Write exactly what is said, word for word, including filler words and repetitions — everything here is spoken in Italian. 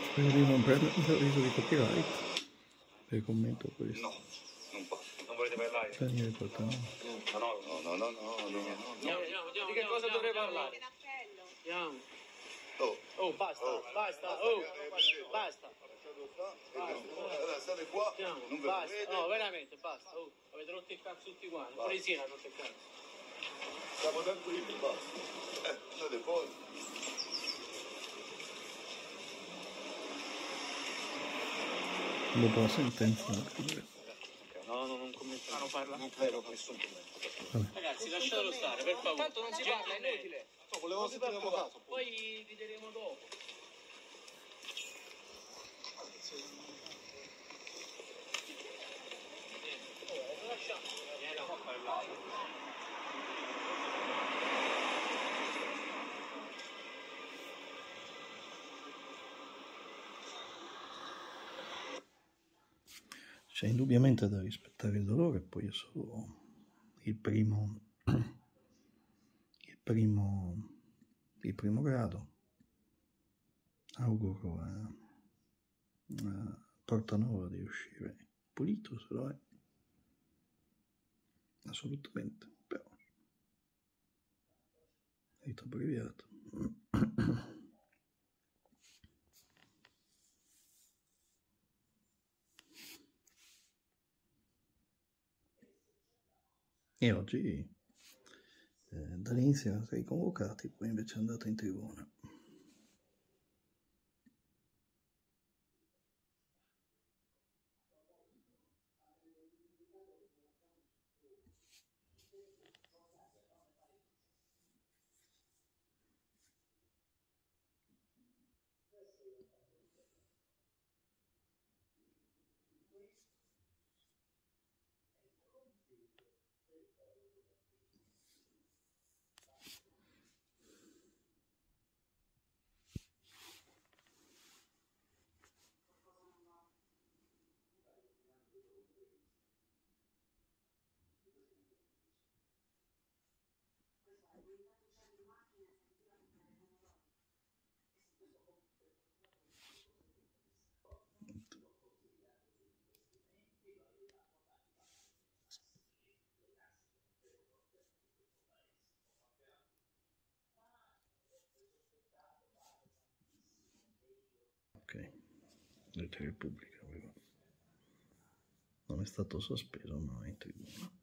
Spero di non prendere un avviso di copyright per commento questo. No, non posso. Non volete parlare? Daniele Portanova. No, no, no, no, no, no, no. Andiamo, andiamo, andiamo. Di che cosa andiamo, dovrei andiamo. parlare? Andiamo. Oh, Oh, basta, Oh, basta, basta oh, che- basta. allora state qua, Andiamo, non ve basta. vedete. No, veramente, basta. Oh, avete rotto il cazzo tutti quanti. Basta. Polizia hanno rotto il cazzo. Siamo tranquilli, basta. Eh, state fuori. Dopo la sentenza. No, no, non commento. Ah, non parla? Non credo nessun commento. Ragazzi, lasciatelo stare, per favore. Tanto non si parla, è inutile. No, volevo sentire l'avvocato. Poi rideremo dopo. C'è indubbiamente da rispettare il dolore, poi è solo il primo, il primo, il primo grado. Auguro a, a Portanova di uscire pulito, se lo è, assolutamente, però rito abbreviato. E oggi eh, dall'inizio erano stati convocati, poi invece è andato in tribuna. Ok, Rete Repubblica aveva. Non è stato sospeso, ma è in tribuna.